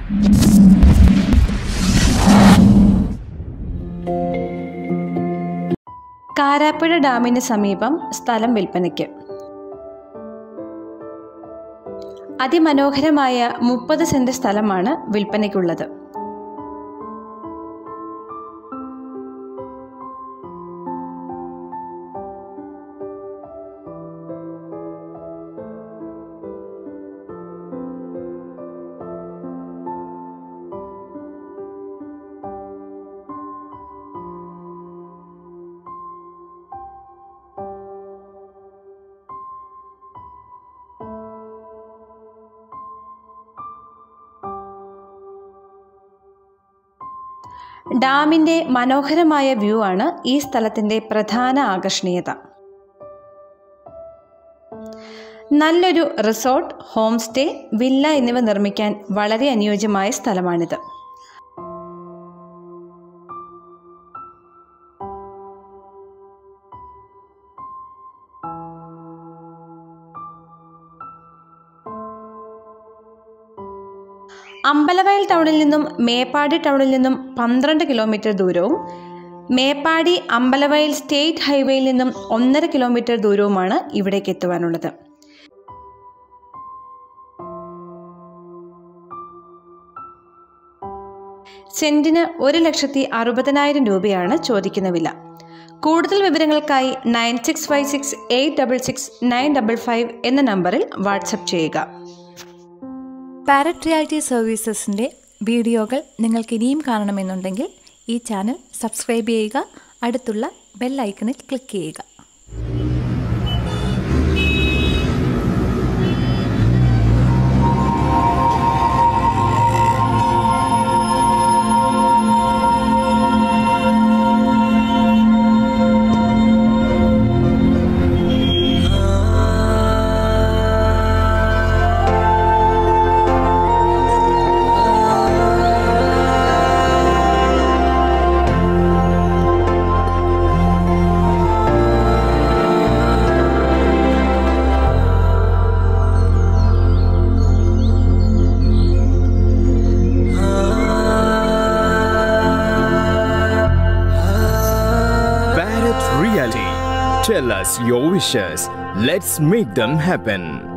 കാരാപ്പുഴ ഡാമിന് സമീപം സ്ഥലം വിൽപ്പനയ്ക്ക്. അതിമനോഹരമായ 30 സെന്റ് സ്ഥലമാണ് വിൽപ്പനയ്ക്കുള്ളത്. ഡാമിൻ്റെ മനോഹരമായ വ്യൂ ആണ് ഈ സ്ഥലത്തിൻ്റെ പ്രധാന ആകർഷണീയത. നല്ലൊരു റിസോർട്ട്, ഹോം സ്റ്റേ, വില്ല എന്നിവ നിർമ്മിക്കാൻ വളരെ അനുയോജ്യമായ സ്ഥലമാണിത്. അമ്പലവയൽ ടൗണിൽ നിന്നും മേപ്പാടി ടൗണിൽ നിന്നും 12 കിലോമീറ്റർ ദൂരവും മേപ്പാടി അമ്പലവയൽ സ്റ്റേറ്റ് ഹൈവേയിൽ നിന്നും 1.5 കിലോമീറ്റർ ദൂരവുമാണ് ഇവിടേക്ക് എത്തുവാനുള്ളത്. സെന്റിന് 1,60,000 രൂപയാണ് ചോദിക്കുന്ന വില. കൂടുതൽ വിവരങ്ങൾക്കായി 9656866955 എന്ന നമ്പറിൽ വാട്സപ്പ് ചെയ്യുക. പാരറ്റ് റിയാലിറ്റി സർവീസസിൻ്റെ വീഡിയോകൾ നിങ്ങൾക്ക് ഇനിയും കാണണമെന്നുണ്ടെങ്കിൽ ഈ ചാനൽ സബ്സ്ക്രൈബ് ചെയ്യുക, അടുത്തുള്ള ബെൽ ഐക്കണിൽ ക്ലിക്ക് ചെയ്യുക. Tell us your wishes. Let's make them happen.